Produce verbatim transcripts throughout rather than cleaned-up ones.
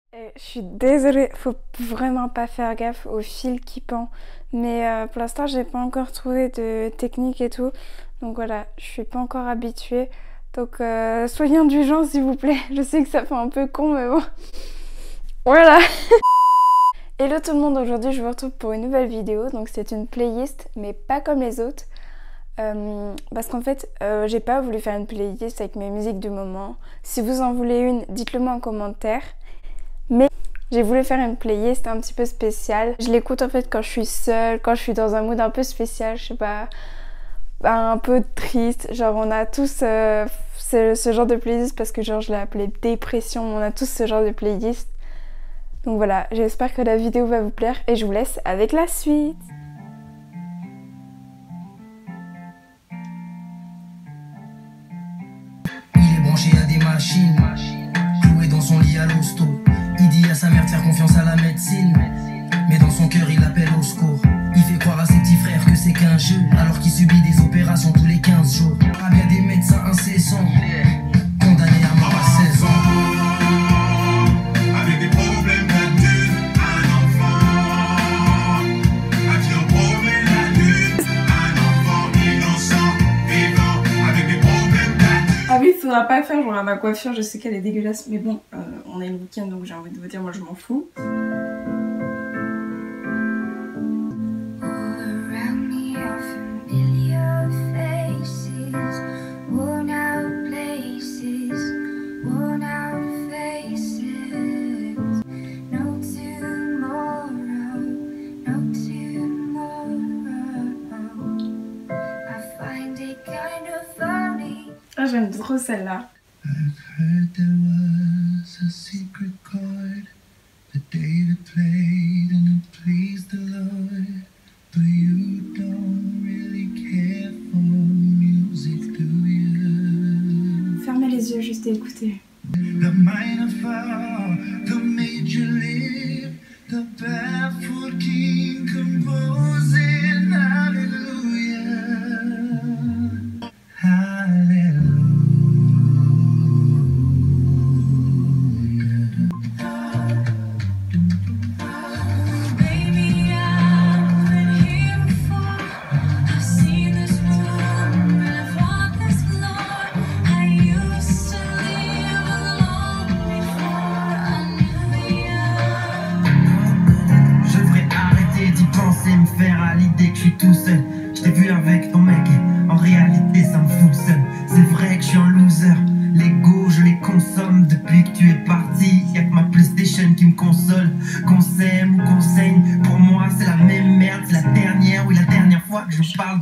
Et je suis désolée, faut vraiment pas faire gaffe au fil qui pend. Mais euh, pour l'instant, j'ai pas encore trouvé de technique et tout. Donc voilà, je suis pas encore habituée. Donc euh, soyez indulgents s'il vous plaît. Je sais que ça fait un peu con, mais bon. Voilà. Hello tout le monde, aujourd'hui je vous retrouve pour une nouvelle vidéo. Donc c'est une playlist, mais pas comme les autres. Euh, parce qu'en fait, euh, j'ai pas voulu faire une playlist avec mes musiques du moment. Si vous en voulez une, dites-le moi en commentaire. Mais j'ai voulu faire une playlist un petit peu spéciale. Je l'écoute en fait quand je suis seule, quand je suis dans un mood un peu spécial, je sais pas, un peu triste. Genre on a tous euh, ce, ce genre de playlist parce que genre je l'ai appelé dépression. On a tous ce genre de playlist. Donc voilà, j'espère que la vidéo va vous plaire et je vous laisse avec la suite. Il est branché à des machines, cloué dans son lit à l'hosto. Il dit à sa mère de faire confiance à la médecine, mais dans son cœur il appelle au secours. Il fait croire à ses petits frères que c'est qu'un jeu, alors qu'il subit des opérations tous les quinze jours. Ah bien des médecins incessants, condamnés à mort à seize ans. Avec des problèmes d'adulte, un enfant à qui on promet la lune. Un enfant innocent, vivant, avec des problèmes d'adulte. Ah oui, il faudra pas faire genre ma coiffure, je sais qu'elle est dégueulasse, mais bon, euh, on est le week-end donc j'ai envie de vous dire, moi je m'en fous. Ah, j'aime trop celle-là. I've heard there was a secret chord that David played and it pleased the Lord. But you don't really care for music, do you? Fermez les yeux juste et écoutez. The minor fall, the major live, the barefoot king composing hallelujah. Hallelujah. Me faire à l'idée que je suis tout seul. Je t'ai vu avec ton mec et en réalité ça me fout le seul. C'est vrai que je suis un loser, l'ego je les consomme. Depuis que tu es parti, y'a que ma PlayStation qui me console. Qu'on s'aime ou qu'on saigne, pour moi c'est la même merde. C'est la dernière, oui la dernière fois que je parle de...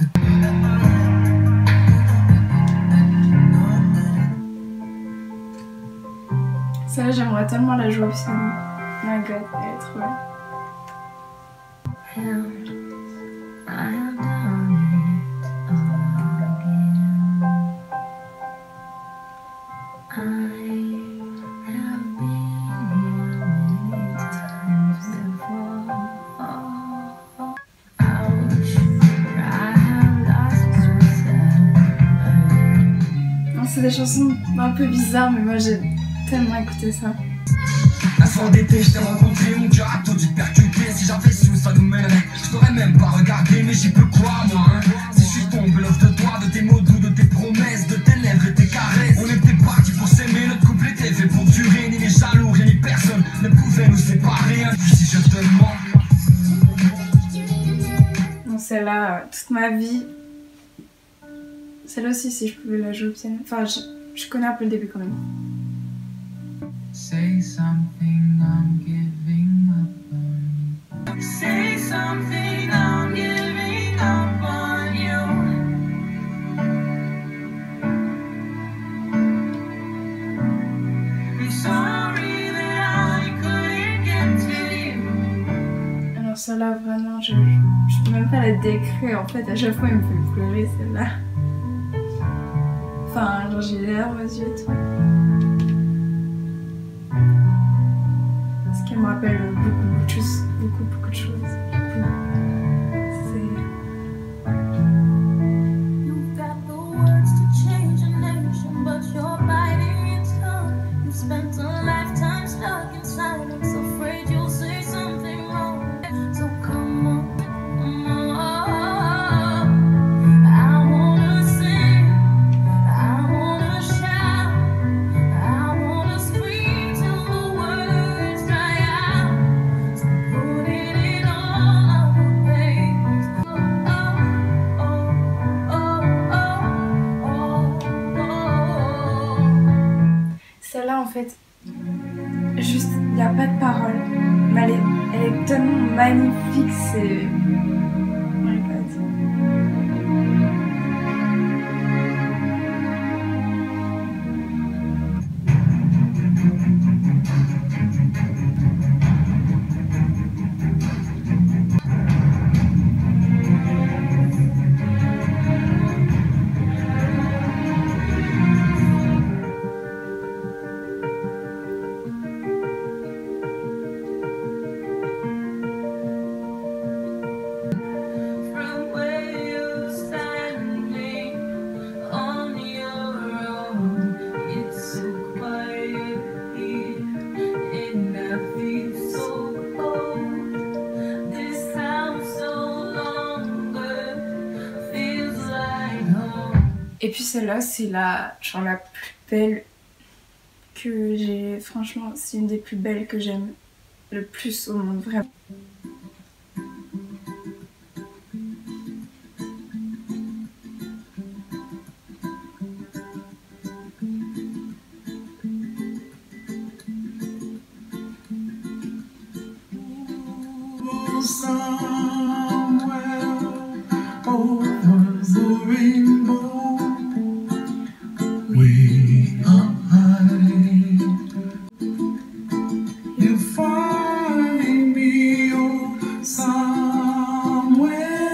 Celle-là j'aimerais tellement la jouer au piano. My god, elle est trop belle. C'est des chansons un peu bizarres, mais moi j'ai tellement écouté ça. À fond d'été, je t'ai rencontré, mon cœur a tout dû percuter. Si j'avais su, ça nous mènerait. Je t'aurais même pas regardé, mais j'y peux quoi, moi, hein. Si je suis tombé, l'offre de toi, de tes mots doux, de tes promesses, de tes lèvres et tes caresses. On était partis pour s'aimer, notre couple était fait pour durer. Ni les jaloux, rien ni personne ne pouvait nous séparer. Hein. Si je te mens. Bon, celle-là, euh, toute ma vie. Celle-là aussi, si je pouvais la jouer au piano. Enfin, je, je connais un peu le début quand même. Say something, I'm giving up on you. Say something, I'm giving up on you. I'm sorry that I couldn't get to you. Alors celle-là, vraiment, je, je, je peux même pas la décrire. En fait, à chaque fois, elle me fait pleurer, celle-là. Enfin, genre j'ai les larmes aux yeux et tout. Ce qui me rappelle beaucoup, beaucoup de choses. Beaucoup, beaucoup de choses. Beaucoup. C'est... You've got the words to change a nation, but you're biting your tongue. You spent a lifetime stuck inside of fait, juste, il n'y a pas de parole. Mais elle est, elle est tellement magnifique, c'est... Oh my God. From where you're standing on your own, it's so quiet here, and I feel so cold. This house no longer feels like home. Et puis celle-là, c'est la, genre la plus belle que j'ai... Franchement, c'est une des plus belles que j'aime le plus au monde, vraiment. Somewhere over the rainbow, way up high, you find me, oh, somewhere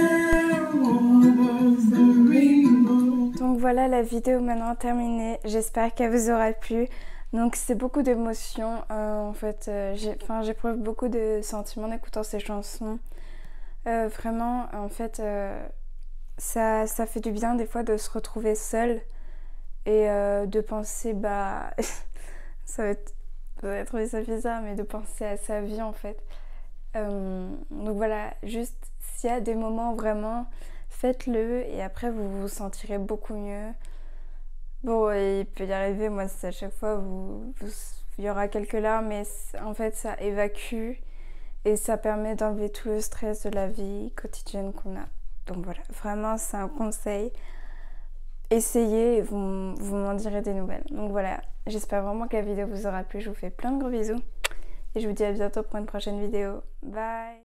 over the rainbow. Donc voilà, la vidéo maintenant terminée. J'espère qu'elle vous aura plu. Donc c'est beaucoup d'émotions. Euh, en fait, euh, j'ai, enfin, j'éprouve beaucoup de sentiments en écoutant ces chansons. Euh, vraiment, en fait, euh, ça, ça fait du bien des fois de se retrouver seule et euh, de penser, bah, ça va être, vous allez trouver ça bizarre, mais de penser à sa vie en fait. Euh, donc voilà, juste s'il y a des moments vraiment, faites-le et après vous vous sentirez beaucoup mieux. Bon, il peut y arriver, moi c'est à chaque fois, vous, vous, il y aura quelques larmes, mais en fait ça évacue et ça permet d'enlever tout le stress de la vie quotidienne qu'on a. Donc voilà, vraiment c'est un conseil. Essayez et vous, vous m'en direz des nouvelles. Donc voilà, j'espère vraiment que la vidéo vous aura plu. Je vous fais plein de gros bisous et je vous dis à bientôt pour une prochaine vidéo. Bye!